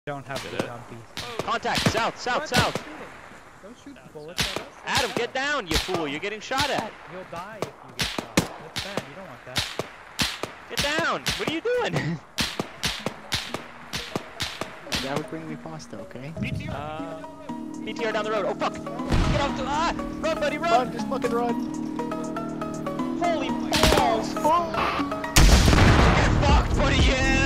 Don't have Did the it? jumpies. Contact! South! South! South! Don't shoot the bullets at us. Adam, get down, you fool! You're getting shot at! You'll die if you get shot. That's bad, you don't want that. Get down! What are you doing? That would bring me faster, okay? PTR down the road. Oh fuck! Get off the run, buddy, run! Run, just fucking run! Holy balls! Get fucked, buddy, yeah!